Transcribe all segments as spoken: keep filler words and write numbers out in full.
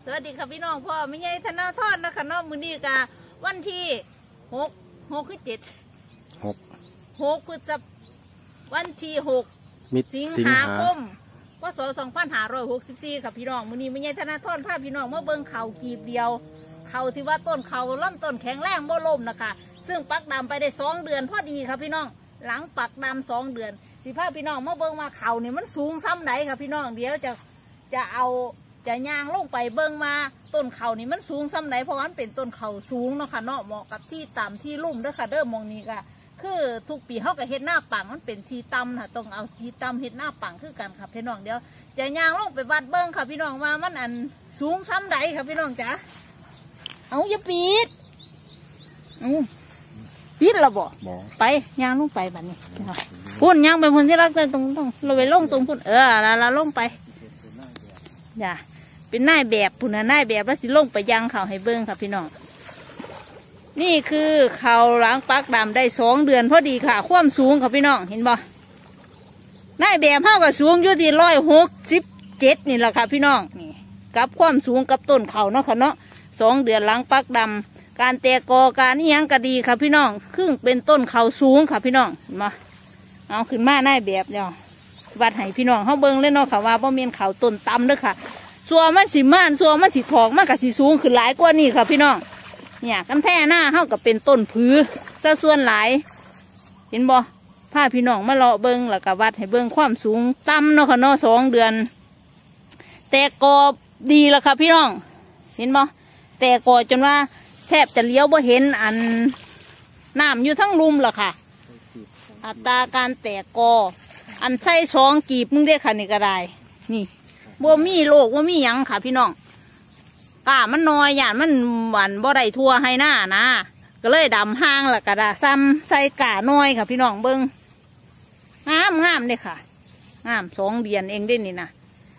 วัสดีค่ะพี่น้องพ่อไม่ใช่ธนาทอดนะคะน้องมือนี้กะวันที่หกหกคือเจ็ดหกหกพฤษภวันที่หกสิงหาคมพศสองพันห้าร้อยหกสิบสี่ค่ะพี่น้องมือนี้ไม่ใช่ธนาทอดภาพพี่น้องเมื่อเบิ้งเข่ากีบเดียวเข่าที่ว่าต้นเข่าล่ำต้นแข็งแรงโบล่มนะคะซึ่งปักดำไปได้สองเดือนพอดีค่ะพี่น้องหลังปักดำสองเดือนสิภาพพี่น้องเมื่อเบิ้งมาเข่าเนี่ยมันสูงซ้ำไหนค่ะพี่น้องเดี๋ยวจะจะเอาจะย่างลงไปเบิ้งมาต้นเขานี่มันสูงซ้ำไหนเพราะมันเป็นต้นเขาสูงเนาะค่ะเนาะเหมาะกับที่ต่ำที่ลุ่มด้วยค่ะเด้อมองนี้ก็คือทุกปีเขาก็เฮ็ดหน้าปังมันเป็นที่ต่ำค่ะต้องเอาที่ต่ำเฮ็ดหน้าปังคือกันค่ะพี่น้องเดี๋ยวจะย่างลงไปวัดเบิ้งค่ะพี่น้องว่ามันอันสูงซ้ำไหนค่ะพี่น้องจ๋าเอาอย่าปิดเอาปิดละบ่ไปย่างลงไปแบบนี้พุ่นย่างไปพุ่นที่รักตรงตรงเราไปลงตรงพุ่นเออเราเราลงไปอย่าเป็นนายแบบพุ่นนะนายแบบแล้วสิลงไปยังเขาให้เบิ้งค่ะพี่น้องนี่คือเขาล้างปักดำได้สองเดือนพอดีค่ะความสูงค่ะพี่น้องเห็นบ่นายแบบเท่ากับสูงอยู่ที่ร้อยหกสิบเจ็ดนี่แหละค่ะพี่น้องนี่กับความสูงกับต้นเขาเนาะค่ะเนาะสองเดือนล้างปักดำการแตกกอการนี่ยังก็ดีค่ะพี่น้องครึ่งเป็นต้นเขาสูงค่ะพี่น้องมาเอาขึ้นมานายแบบเนาะวัดให้พี่น้องเขาเบิ้งเลยเนาะค่ะว่าบ่เมียนเขาต้นต่ำด้วยค่ะสัวมันสิม่านสัวมันสิถอกมันกับสิสูงขึ้นหลายกว่านี่ค่ะพี่น้องเนี่ยกันแท่หน้าเขากับเป็นต้นผือซะส่วนหลายเห็นบ่ผ้าพี่น้องมาเลาะเบิ้งแล้วก็วัดให้เบิ้งความสูงต่ำเนาะค่ะเนาะสองเดือนแต่กอดีแล้วค่ะพี่น้องเห็นบ่แต่กอจนว่าแทบจะเลี้ยวบ่เห็นอันน้ำอยู่ทั้งลุมล่ะค่ะอัตราการแตกกออันใช้สองกีบมึงได้ค่ะนี่ก็ได้นี่บ่มีโรคบ่มีหยังค่ะพี่น้องก้ามันน้อยหยาดมันหวานบ่ได้ทั่วให้หน้านะก็เลยดำห้างละกระดาซ้ำใส่ก้าน้อยค่ะพี่น้องเบิ้งงามงามเลยค่ะงามสองเดือนเองได้นี่นะ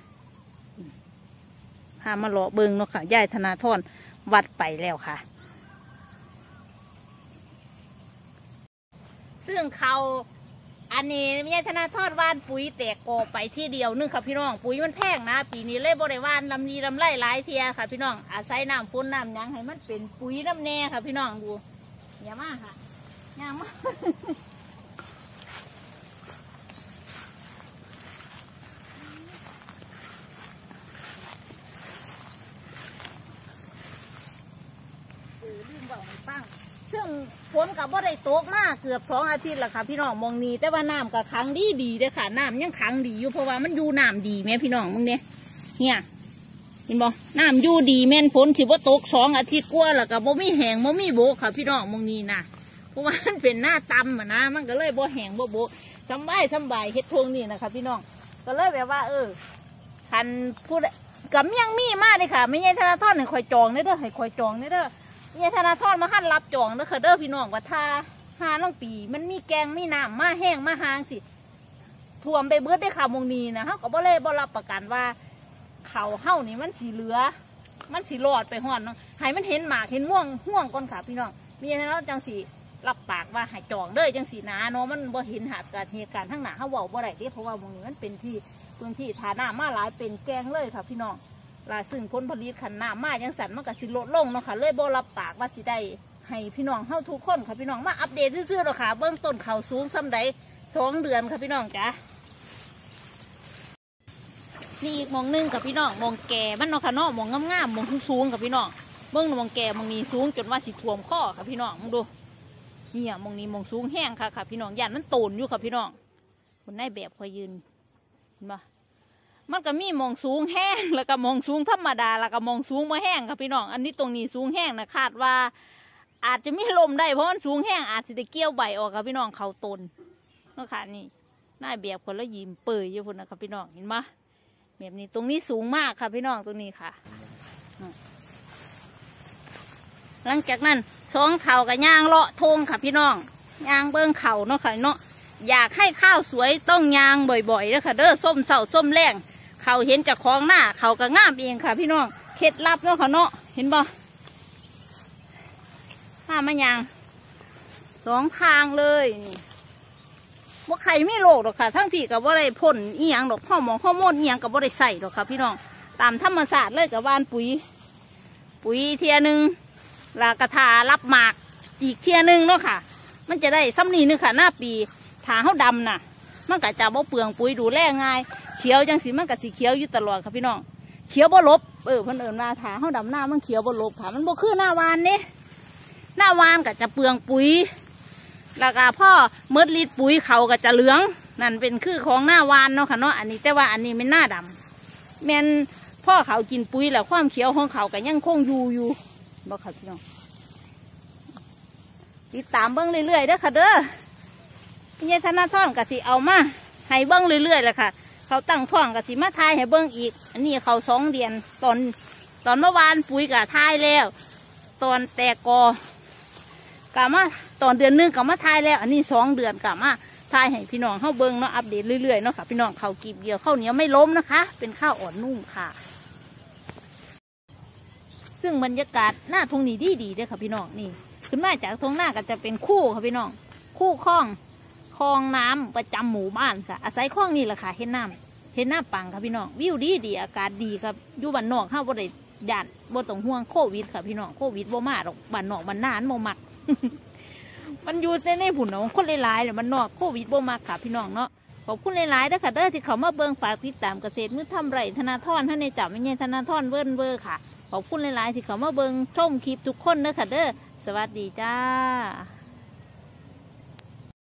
พามาเลาะเบิ้งเนาะค่ะย่ายธนาธรวัดไปแล้วค่ะซึ่งเขาอันนี้ไม่ใช่ธนาทอดวานปุ๋ยแตกกอไปที่เดียวนึงค่ะพี่น้องปุ๋ยมันแพงนะปีนี้เลยบริวานลำนีลำไร่หลายเทียค่ะพี่น้องอาศัยน้ำฝนน้ำยังให้มันเป็นปุ๋ยน้ำแน่ค่ะพี่น้องดูอย่ามากค่ะอย่ามากเออลืมบอกให้ฟังซึ่งฝนกับว่าได้ตกมากเกือบสองอาทิตย์แล้วค่ะพี่น้องมองนี้แต่ว่าน้ำกับขังดีดีเลยค่ะน้ำยังขังดีอยู่เพราะว่ามันอยู่น้ำดีแม่พี่น้องมึงเนี่ยเนี่ยเห็นบ่น้ำอยู่ดีแม่นฝนสิว่าตกสองอาทิตย์กว่าแล้วกับบ่มีแห้งบ่มีโบกค่ะพี่น้องมองนี้นะเพราะว่ามันเป็นหน้าตำอ่ะนะมันก็เลยบ่แห้งบ่โบกสบายสบายเฮ็ดทงนี่นะคะพี่น้องก็เลยแบบว่าเออคันพูดกับยังมีมากเลยค่ะไม่ใช่ธนาทรให้คอยจองเด้อให้คอยจองเด้อเนี่ยธนาทรมาขั้นรับจองเด้อค่ะเด้อพี่น้องว่าถ้าหาน้องปีมันมีแกงมีน้ำมาแห้งมาหางสิท่วมไปเบิดได้ข่าวมงนีนะเขาก็บ่เลยบ่รับประกันว่าเขาเฮ้านี่มันสีเหลือมันสีหลอดไปห่อนเนาะให้มันเห็นหมากเห็นม่วงห่วงก่อนค่ะพี่น้องมีอะไรแล้วจังสีรับปากว่าให้จองเด้อจังสีนะเนาะมันบ่เห็นหาการเหตุการณ์ทั้งหนาเขาเว้าบ่ได้เด้เพราะว่ามงนี้มันเป็นที่พื้นที่ฐานะมาหลายเป็นแกงเลยค่ะพี่น้องลาซึ่งผลผลิตขันน้ำมายังสั่นมันก็สิลดลงเนาะค่ะเลยบ่รับปากว่าสิได้ให้พี่น้องเฮาทุกคนค่ะพี่น้องมาอัปเดตซื่อๆเนาะค่ะเบื้องต้นเขาสูงซ้ำใดสองเดือนค่ะพี่น้องจ้ะนี่อีกมองนึงกับพี่น้องมองแก่มันเนาะค่ะเนาะมองงามๆมองสูงๆกับพี่น้องเบื้องมองแก่มองนี้สูงจนว่าสิท่วมข้อค่ะพี่น้องมองดูนี่อ่ะมองนี้มองสูงแห้งค่ะค่ะพี่น้องย่านมันโตนอยู่ค่ะพี่น้องคนได้แบบคอยยืนเห็นปะมันก็มีมองสูงแห้งแล้วก็มองสูงธรรมดาแล้วก็มองสูงมาแห้งค่ะพี่น้องอันนี้ตรงนี้สูงแห้งนะคาดว่าอาจจะมีลมได้เพราะมันสูงแห้งอาจจะได้เกี่ยวใบออกค่ะพี่น้องเขาตนเนาะค่ะนี่หน้าแบบคนละยิ้มเปื่อยอยู่คนนะครับพี่น้องเห็นไหมแบบนี้ตรงนี้สูงมากค่ะพี่น้องตรงนี้ค่ะหลังจากนั้นสองเข่ากับย่างเลาะทงค่ะพี่น้องย่างเบิ้งเข่าเนาะค่ะเนาะอยากให้ข้าวสวยต้องย่างบ่อยๆนะคะเด้อส้มเสาส้มแรงเขาเห็นจากคลองหน้าเขาก็งามเองค่ะพี่น้องเคล็ดลับเนาะค่ะเนาะเห็นบ่ผ้ามะยางสองทางเลยนี่ว่าใครไม่โลกหรอกค่ะทั้งพี่กับว่าได้พ่นอีหยังดอกข้อมองข้อมดอีหยังกับว่าได้ใส่หรอกค่ะพี่น้องตามธรรมศาสตร์เลยกับวานปุ๋ยปุ๋ยเทียหนึ่งลากระทารับหมากอีกเทียหนึ่งเนาะค่ะมันจะได้ซ้ำนี่นึงค่ะหน้าปีถาเขาดำน่ะมันก็จะบ่เปลืองปุ๋ยดูแลง่ายเขียวจังสีมันก็สีเขียวอยู่ตลอดค่ะพี่น้องเขียวบ่ลบเออเพิ่นเอิ้นว่าถาเขาดำหน้ามันเขียวบ่ลบค่ะมันบ่คือหน้าวานเนี่ยหน้าวานก็จะเปลืองปุ๋ยแล้วก็พ่อเมิดลิดปุ๋ยเขาก็จะเหลืองนั่นเป็นคือของหน้าวานเนาะค่ะเนาะอันนี้แต่ว่าอันนี้เป็นหน้าดำแม่นพ่อเขากินปุ๋ยแล้วความเขียวของเขาก็ยังคงอยู่อยู่บ่ค่ะพี่น้องติดตามเบิ้งเรื่อยๆเด้อค่ะเด้อพี่ยายธนาท่อนกะสิเอามาให้เบิ้งเรื่อยๆแหละค่ะเขาตั้งท้องกะสิมาทายให้เบิ้งอีกอันนี้เขาสองเดือนตอนตอนเมื่อวานปุ๋ยกะทายแล้วตอนแตกกอกะมาตอนเดือนนึงกะมาทายแล้วอันนี้สองเดือนกะมาทายให้พี่น้องเข้าเบิ้งเนาะอัปเดตเรื่อยๆเนาะค่ะพี่น้องเขากีบเดียวข้าวเหนียวไม่ล้มนะคะเป็นข้าวอ่อนนุ่มค่ะซึ่งบรรยากาศหน้าทงนี้ดีดีด้วยค่ะพี่น้องนี่ขึ้นมาจากทงหน้าก็จะเป็นคู่ค่ะพี่น้องคู่คลองคลองน้ำประจำหมู่บ้านค่ะอาศัยคลองนี่แหละค่ะเห็นน้ำเห็นน้ำปังค่ะพี่น้องวิวดีดีอากาศดีครับอยู่บ้านนอกข้าวบ่ได้หยาดบ่ต้องห่วงโควิดค่ะพี่น้องโควิดบ่มาหรอกบ้านนอกบ้านนานบ่มัก มันอยู่ในในผุนของคนหลายๆเลยมันนอกโควิดบ่มักค่ะพี่น้องเนาะขอบคุณหลายๆเด้อค่ะเด้อที่เขามาเบิ่งฝากติดตามเกษตรมือทำไรธนาธรท่านในจับไม่ใช่ธนาธรเวิร์นเวอร์ค่ะขอบคุณหลายๆที่เขามาเบิ่งชมคลิปทุกคนเด้อค่ะเด้อสวัสดีจ้า